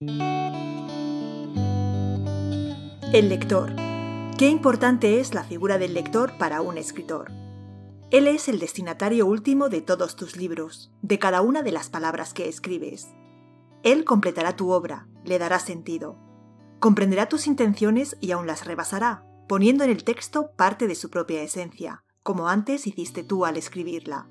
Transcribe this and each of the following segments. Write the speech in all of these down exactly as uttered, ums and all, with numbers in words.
El lector. Qué importante es la figura del lector para un escritor. Él es el destinatario último de todos tus libros, de cada una de las palabras que escribes. Él completará tu obra, le dará sentido. Comprenderá tus intenciones y aún las rebasará, poniendo en el texto parte de su propia esencia, como antes hiciste tú al escribirla.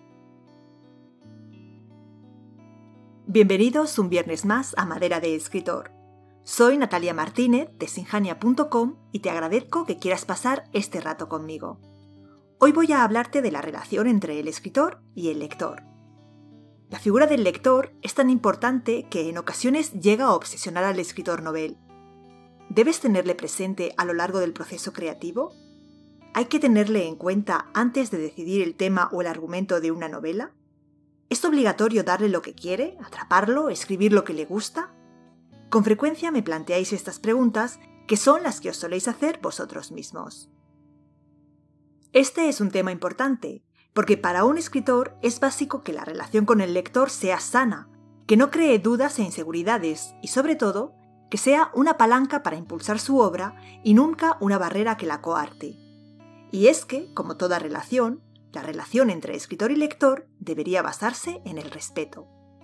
Bienvenidos un viernes más a Madera de Escritor. Soy Natalia Martínez de Sinjania punto com y te agradezco que quieras pasar este rato conmigo. Hoy voy a hablarte de la relación entre el escritor y el lector. La figura del lector es tan importante que en ocasiones llega a obsesionar al escritor novel. ¿Debes tenerle presente a lo largo del proceso creativo? ¿Hay que tenerle en cuenta antes de decidir el tema o el argumento de una novela? ¿Es obligatorio darle lo que quiere, atraparlo, escribir lo que le gusta? Con frecuencia me planteáis estas preguntas, que son las que os soléis hacer vosotros mismos. Este es un tema importante, porque para un escritor es básico que la relación con el lector sea sana, que no cree dudas e inseguridades y, sobre todo, que sea una palanca para impulsar su obra y nunca una barrera que la coarte. Y es que, como toda relación, la relación entre escritor y lector debería basarse en el respeto.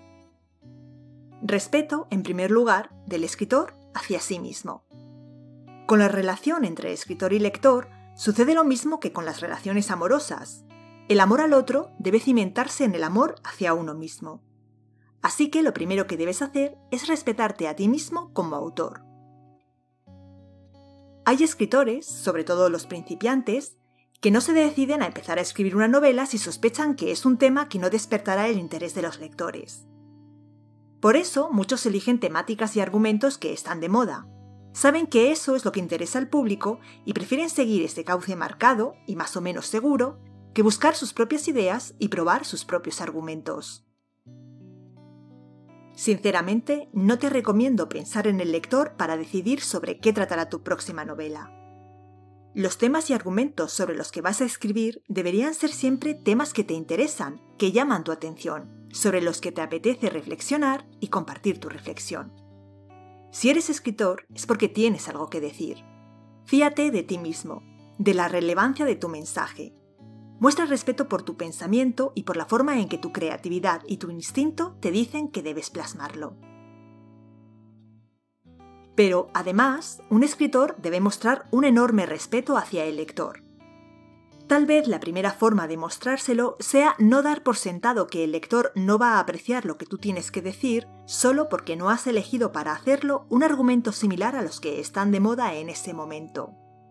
Respeto, en primer lugar, del escritor hacia sí mismo. Con la relación entre escritor y lector sucede lo mismo que con las relaciones amorosas. El amor al otro debe cimentarse en el amor hacia uno mismo. Así que lo primero que debes hacer es respetarte a ti mismo como autor. Hay escritores, sobre todo los principiantes, que no se deciden a empezar a escribir una novela si sospechan que es un tema que no despertará el interés de los lectores. Por eso, muchos eligen temáticas y argumentos que están de moda. Saben que eso es lo que interesa al público y prefieren seguir ese cauce marcado y más o menos seguro que buscar sus propias ideas y probar sus propios argumentos. Sinceramente, no te recomiendo pensar en el lector para decidir sobre qué tratará tu próxima novela. Los temas y argumentos sobre los que vas a escribir deberían ser siempre temas que te interesan, que llaman tu atención, sobre los que te apetece reflexionar y compartir tu reflexión. Si eres escritor es porque tienes algo que decir. Fíate de ti mismo, de la relevancia de tu mensaje. Muestra respeto por tu pensamiento y por la forma en que tu creatividad y tu instinto te dicen que debes plasmarlo. Pero, además, un escritor debe mostrar un enorme respeto hacia el lector. Tal vez la primera forma de mostrárselo sea no dar por sentado que el lector no va a apreciar lo que tú tienes que decir solo porque no has elegido para hacerlo un argumento similar a los que están de moda en ese momento.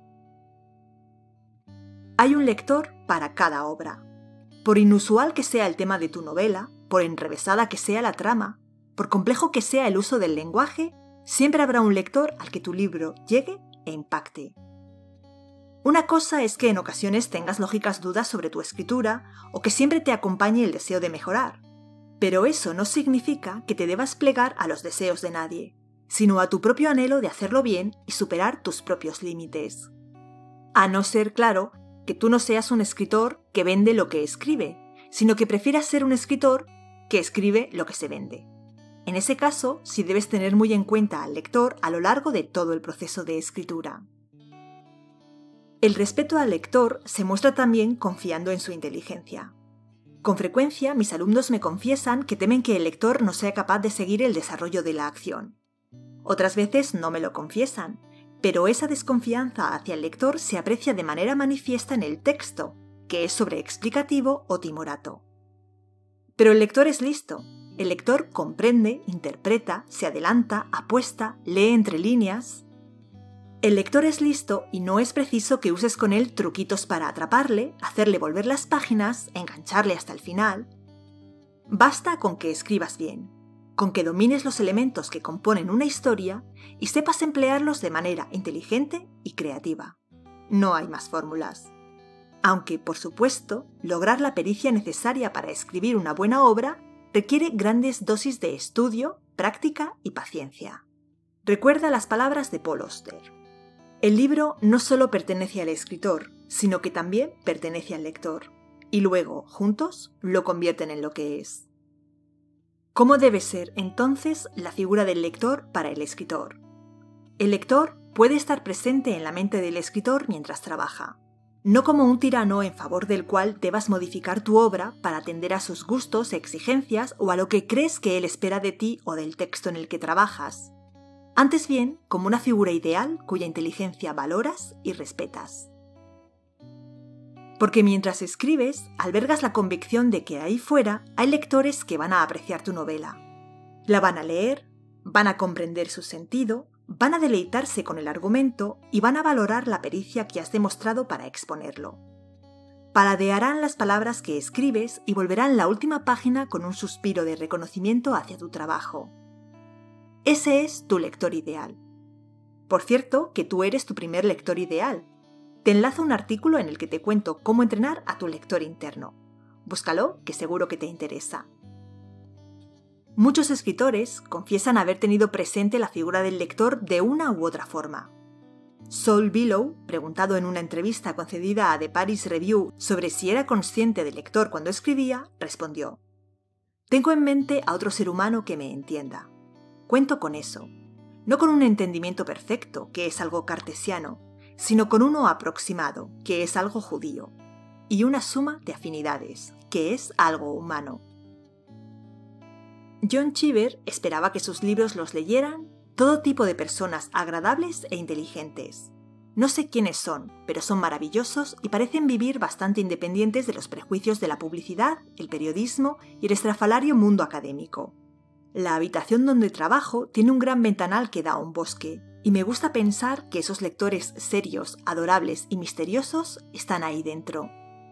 Hay un lector para cada obra. Por inusual que sea el tema de tu novela, por enrevesada que sea la trama, por complejo que sea el uso del lenguaje, siempre habrá un lector al que tu libro llegue e impacte. Una cosa es que en ocasiones tengas lógicas dudas sobre tu escritura o que siempre te acompañe el deseo de mejorar, pero eso no significa que te debas plegar a los deseos de nadie, sino a tu propio anhelo de hacerlo bien y superar tus propios límites. A no ser, claro, que tú no seas un escritor que vende lo que escribe, sino que prefieras ser un escritor que escribe lo que se vende. En ese caso, sí debes tener muy en cuenta al lector a lo largo de todo el proceso de escritura. El respeto al lector se muestra también confiando en su inteligencia. Con frecuencia, mis alumnos me confiesan que temen que el lector no sea capaz de seguir el desarrollo de la acción. Otras veces no me lo confiesan, pero esa desconfianza hacia el lector se aprecia de manera manifiesta en el texto, que es sobreexplicativo o timorato. Pero el lector es listo. El lector comprende, interpreta, se adelanta, apuesta, lee entre líneas. El lector es listo y no es preciso que uses con él truquitos para atraparle, hacerle volver las páginas, engancharle hasta el final. Basta con que escribas bien, con que domines los elementos que componen una historia y sepas emplearlos de manera inteligente y creativa. No hay más fórmulas. Aunque, por supuesto, lograr la pericia necesaria para escribir una buena obra requiere grandes dosis de estudio, práctica y paciencia. Recuerda las palabras de Paul Auster. El libro no solo pertenece al escritor, sino que también pertenece al lector, y luego, juntos, lo convierten en lo que es. ¿Cómo debe ser entonces la figura del lector para el escritor? El lector puede estar presente en la mente del escritor mientras trabaja, no como un tirano en favor del cual debas modificar tu obra para atender a sus gustos, exigencias o a lo que crees que él espera de ti o del texto en el que trabajas. Antes bien, como una figura ideal cuya inteligencia valoras y respetas. Porque mientras escribes, albergas la convicción de que ahí fuera hay lectores que van a apreciar tu novela. La van a leer, van a comprender su sentido, van a deleitarse con el argumento y van a valorar la pericia que has demostrado para exponerlo. Paladearán las palabras que escribes y volverán la última página con un suspiro de reconocimiento hacia tu trabajo. Ese es tu lector ideal. Por cierto, que tú eres tu primer lector ideal. Te enlazo un artículo en el que te cuento cómo entrenar a tu lector interno. Búscalo, que seguro que te interesa. Muchos escritores confiesan haber tenido presente la figura del lector de una u otra forma. Saul Bellow, preguntado en una entrevista concedida a The Paris Review sobre si era consciente del lector cuando escribía, respondió: «Tengo en mente a otro ser humano que me entienda. Cuento con eso, no con un entendimiento perfecto, que es algo cartesiano, sino con uno aproximado, que es algo judío, y una suma de afinidades, que es algo humano». John Cheever esperaba que sus libros los leyeran todo tipo de personas agradables e inteligentes. No sé quiénes son, pero son maravillosos y parecen vivir bastante independientes de los prejuicios de la publicidad, el periodismo y el estrafalario mundo académico. La habitación donde trabajo tiene un gran ventanal que da a un bosque, y me gusta pensar que esos lectores serios, adorables y misteriosos están ahí dentro.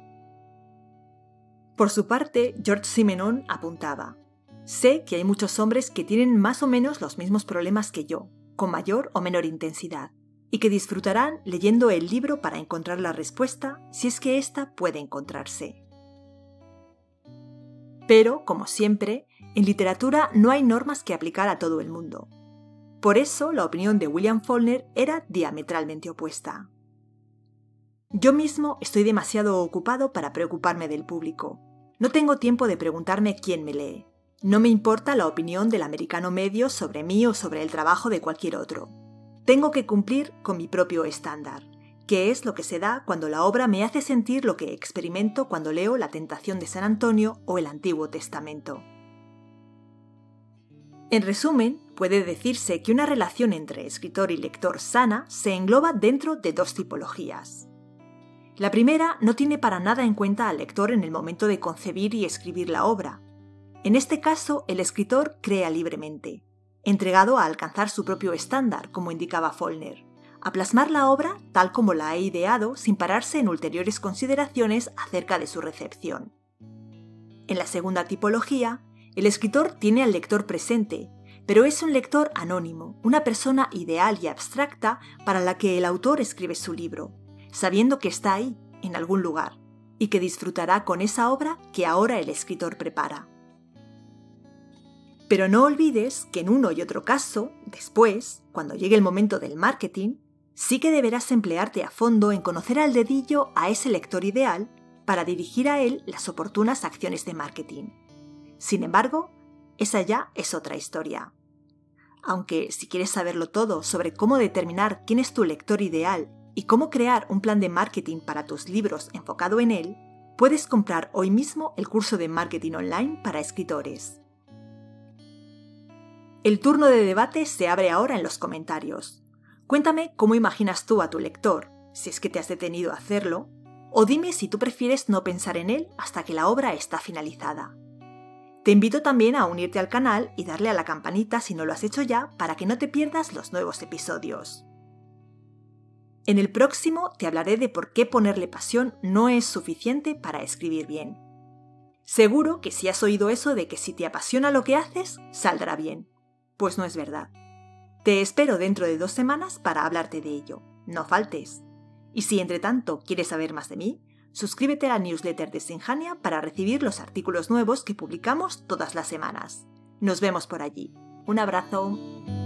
Por su parte, George Simenon apuntaba: «Sé que hay muchos hombres que tienen más o menos los mismos problemas que yo, con mayor o menor intensidad, y que disfrutarán leyendo el libro para encontrar la respuesta, si es que ésta puede encontrarse». Pero, como siempre, en literatura no hay normas que aplicar a todo el mundo. Por eso, la opinión de William Faulkner era diametralmente opuesta. «Yo mismo estoy demasiado ocupado para preocuparme del público. No tengo tiempo de preguntarme quién me lee. No me importa la opinión del americano medio sobre mí o sobre el trabajo de cualquier otro. Tengo que cumplir con mi propio estándar, que es lo que se da cuando la obra me hace sentir lo que experimento cuando leo La Tentación de San Antonio o el Antiguo Testamento». En resumen, puede decirse que una relación entre escritor y lector sana se engloba dentro de dos tipologías. La primera no tiene para nada en cuenta al lector en el momento de concebir y escribir la obra. En este caso, el escritor crea libremente, entregado a alcanzar su propio estándar, como indicaba Faulkner, a plasmar la obra tal como la ha ideado sin pararse en ulteriores consideraciones acerca de su recepción. En la segunda tipología, el escritor tiene al lector presente, pero es un lector anónimo, una persona ideal y abstracta para la que el autor escribe su libro, sabiendo que está ahí, en algún lugar, y que disfrutará con esa obra que ahora el escritor prepara. Pero no olvides que en uno y otro caso, después, cuando llegue el momento del marketing, sí que deberás emplearte a fondo en conocer al dedillo a ese lector ideal para dirigir a él las oportunas acciones de marketing. Sin embargo, esa ya es otra historia. Aunque si quieres saberlo todo sobre cómo determinar quién es tu lector ideal y cómo crear un plan de marketing para tus libros enfocado en él, puedes comprar hoy mismo el curso de marketing online para escritores. El turno de debate se abre ahora en los comentarios. Cuéntame cómo imaginas tú a tu lector, si es que te has detenido a hacerlo, o dime si tú prefieres no pensar en él hasta que la obra está finalizada. Te invito también a unirte al canal y darle a la campanita si no lo has hecho ya para que no te pierdas los nuevos episodios. En el próximo te hablaré de por qué ponerle pasión no es suficiente para escribir bien. Seguro que si has oído eso de que si te apasiona lo que haces, saldrá bien. Pues no es verdad. Te espero dentro de dos semanas para hablarte de ello. No faltes. Y si entre tanto quieres saber más de mí, suscríbete a la newsletter de Sinjania para recibir los artículos nuevos que publicamos todas las semanas. Nos vemos por allí. Un abrazo.